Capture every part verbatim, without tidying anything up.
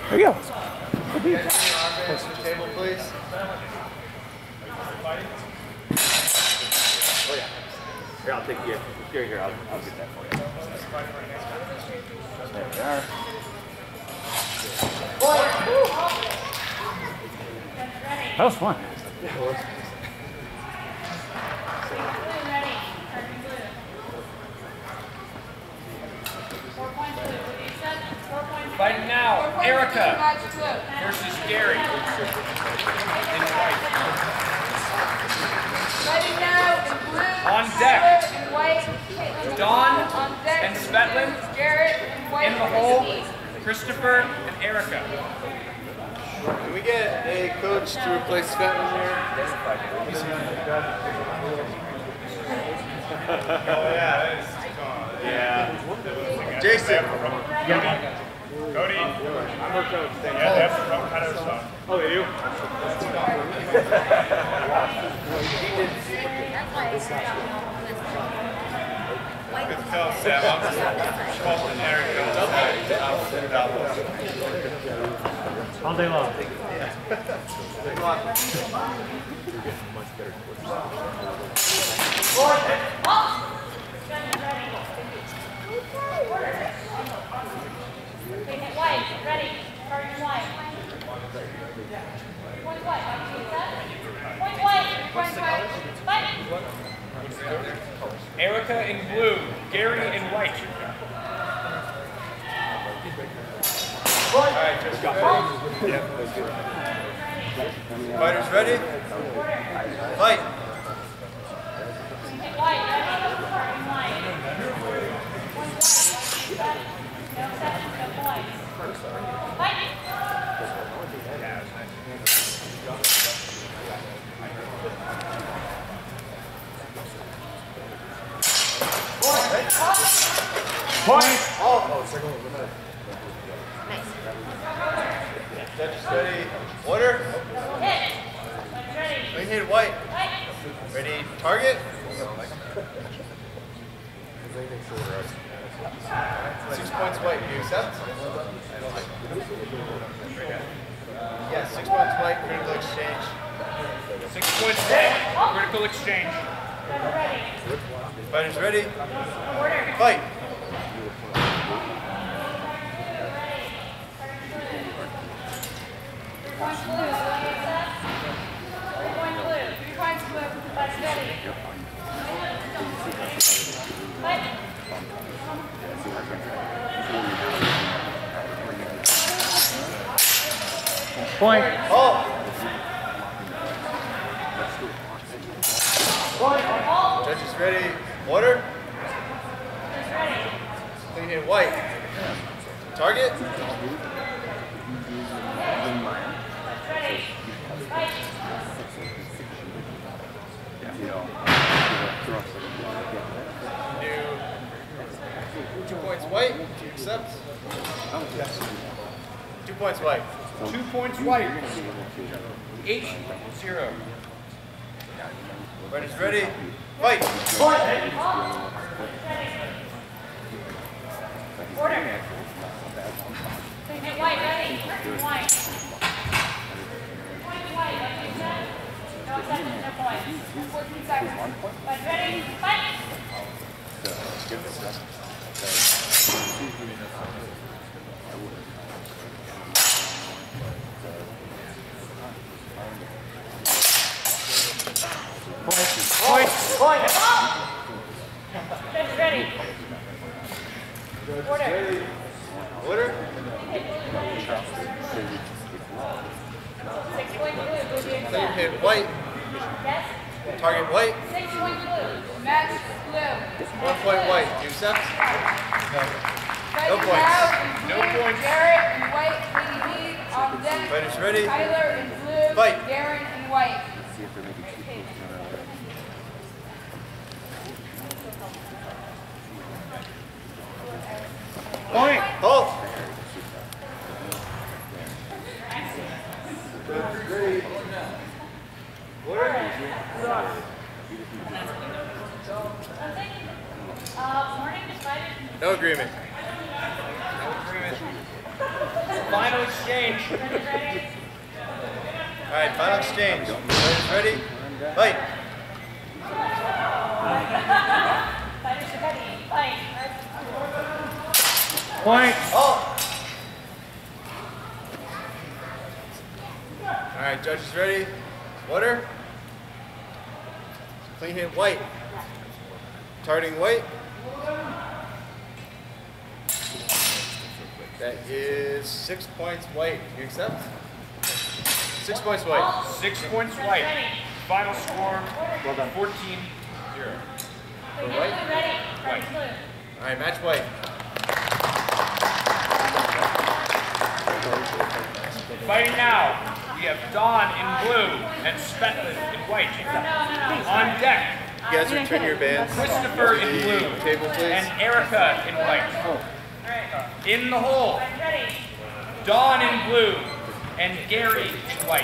There you go. Can you guys bring your armbands to the table, please? Oh yeah. Here, I'll take you. Here, here, I'll, I'll get that for you. There we are. That was fun. Yeah, it was. Fighting now, Erica versus Gary. Fighting now in blue. On deck. And white. Dawn on deck. and Svetlin. Garrett and white. In the hole, Christopher and Erica. Can we get a coach to replace Svetlin here? Oh yeah, that is yeah. Jason. Yeah. Cody. I'm her coach. Yeah, they have some rough kind of stuff. Oh, they do? Good tell, Sam. I'm just calling Erica. All day long. White, ready. Target white. Point white. Point white. Point white. Fight. Erica in blue, Gary in white. Alright, just got it. Yeah, that's good. Fighters ready? Fight. White, ready. Target white. No exceptions, no points. Fight. Point! Oh, second one. Nice. Judges ready. Order. Hit. Ready. Clean hit white. Ready. Target. Six points white. Do you accept? Yes, six points white. Critical exchange. Six points white, critical exchange. Fighters ready? Fight! Three points blue, three points blue, three points blue, fight ready. Fight. Point! Oh! Judges ready. Order. Clean hit white. Target. Ready. Fight. New. Two points white. Do you accept? Yes. Two points white. Two points white. Eight zero. Fighters ready. Fight! Order. Hit white, ready. White. Point white, what you said? No exceptions, no points. fourteen seconds. Fight ready. Fight! Point! Point! Judge ready. Order. Order. Six point blue, blue do you Clean accept? hit white. Yes? Target white. Six point blue. Match blue. One point white. Do you accept? No. No Fighting points. now in blue, No points. Garrett in white, P D on deck. Fighters ready. Tyler in blue, Fight. Garen in white. Point! Halt. Uh, morning decided. No agreement. No agreement. Final exchange. All right, final exchange. Players ready? Fight. Fighters are ready. Fight. Point. Oh. All right, judges ready? Water. Clean hit white. Targeting white. That is six points white. You accept? Six points white. Six points white. Final score, fourteen zero. For white? Ready. Ready. Blue. All right, match white. Fighting now, we have Dawn in blue and Svetlin in white. On deck, You guys return your bands. Christopher to in the blue Table, please. and Erica in white. In the hole, Ready. Dawn in blue and Gary in white.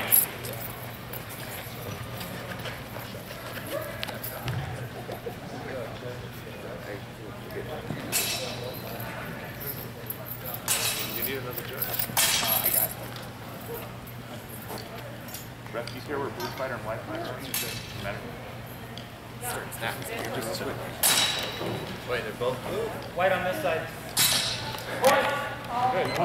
You need another judge. Uh, I got it. Ref, do you care where blue fighter and white fighter are? Does it matter? You're just switch. Wait, they're both blue? White on this side. Good.